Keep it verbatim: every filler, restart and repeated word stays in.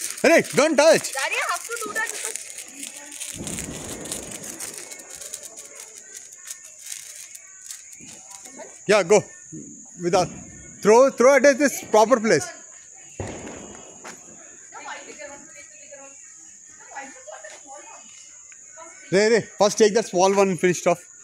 Hey, don't touch. Daddy, I have to do that because. Yeah, go. Without throw throw it at this proper place. Ray, Ray, first take that small one and finish it off.